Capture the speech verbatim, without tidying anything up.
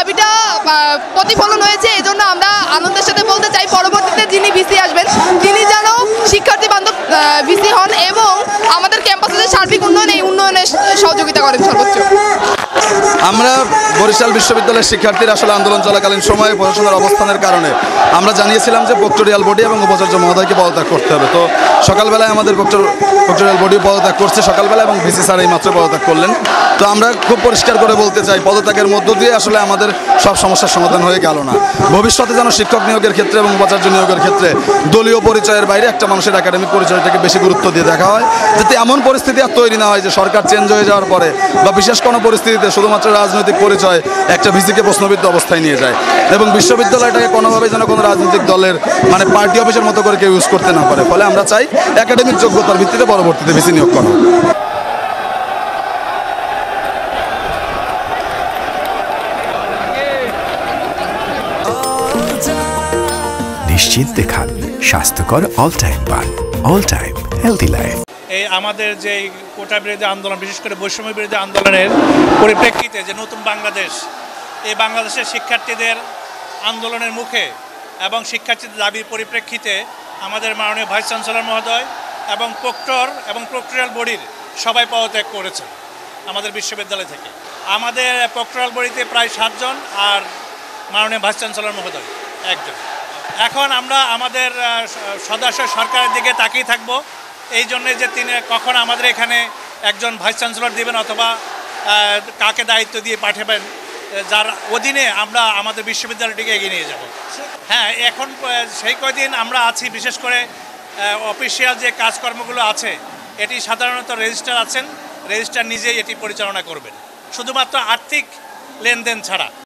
দাবিটা প্রতিফলন হয়েছে। এই জন্য আমরা আনন্দের সাথে বলতে চাই পরবর্তীতে যিনি ভিসি আসবেন তিনি যেন শিক্ষার্থী বান্ধব ভিসি হন এবং আমাদের ক্যাম্পাসের সার্বিক উন্নয়ন এই উন্নয়নে সহযোগিতা করেন সর্বোচ্চ। আমরা বরিশাল বিশ্ববিদ্যালয়ের শিক্ষার্থীরা আসলে আন্দোলন চলাকালীন সময়ে প্রশাসনের অবস্থানের কারণে আমরা জানিয়েছিলাম যে প্রক্টোরিয়াল বডি এবং উপাচার্য মহোদয়কে পদত্যাগ করতে হবে। তো সকালবেলায় আমাদের প্রক্টোরিয়াল বডি পদত্যাগ করছে সকালবেলা এবং ভিসি স্যার এই মাত্র পদত্যাগ করলেন। তো আমরা খুব পরিষ্কার করে বলতে চাই পদত্যাগের মধ্য দিয়ে আসলে আমাদের সব সমস্যার সমাধান হয়ে গেল না। ভবিষ্যতে যেন শিক্ষক নিয়োগের ক্ষেত্রে এবং উপাচার্য নিয়োগের ক্ষেত্রে দলীয় পরিচয়ের বাইরে একটা মানুষের একাডেমিক পরিচয়টাকে বেশি গুরুত্ব দিয়ে দেখা হয়, যাতে এমন পরিস্থিতি আর তৈরি না হয় যে সরকার চেঞ্জ হয়ে যাওয়ার পরে বা বিশেষ কোনো পরিস্থিতিতে শুধুমাত্র রাজনৈতিক পরিচয় একটা ভিসিকে প্রশ্নবিদ্ধ অবস্থায় নিয়ে যায় এবং বিশ্ববিদ্যালয়টাকে কোনোভাবে যেন কোনো রাজনৈতিক দলের মানে পার্টি অফিসের মতো করে কেউ ইউজ করতে না পারে। ফলে আমরা চাই একাডেমিক যোগ্যতার ভিত্তিতে পরবর্তীতে ভিসি নিয়োগ করা। নিশ্চিন্তে খান স্বাস্থ্যকর অল টাইম পান, অল টাইম হেলদি লাইফ। এই আমাদের যে কোটা বিরোধী আন্দোলন, বিশেষ করে বৈষম্য বিরোধী আন্দোলনের পরিপ্রেক্ষিতে যে নতুন বাংলাদেশ, এই বাংলাদেশের শিক্ষার্থীদের আন্দোলনের মুখে এবং শিক্ষার্থীদের দাবির পরিপ্রেক্ষিতে আমাদের মাননীয় ভাইস চ্যান্সেলর মহোদয় এবং প্রক্টর এবং প্রক্টোরিয়াল বডির সবাই পদত্যাগ করেছে আমাদের বিশ্ববিদ্যালয় থেকে। আমাদের প্রক্টোরিয়াল বডিতে প্রায় সাতজন আর মাননীয় ভাইস চ্যান্সেলর মহোদয় একজন। এখন আমরা আমাদের সদস্য সরকারের দিকে তাকিয়ে থাকব এই জন্যে যে তিনি কখন আমাদের এখানে একজন ভাইস চ্যান্সেলর দেবেন অথবা কাকে দায়িত্ব দিয়ে পাঠাবেন যার অধীনে আমরা আমাদের বিশ্ববিদ্যালয়টিকে এগিয়ে নিয়ে যাব। হ্যাঁ, এখন সেই কয়দিন আমরা আছি, বিশেষ করে অফিসিয়াল যে কাজকর্মগুলো আছে এটি সাধারণত রেজিস্ট্রার আছেন, রেজিস্ট্রার নিজেই এটি পরিচালনা করবেন শুধুমাত্র আর্থিক লেনদেন ছাড়া।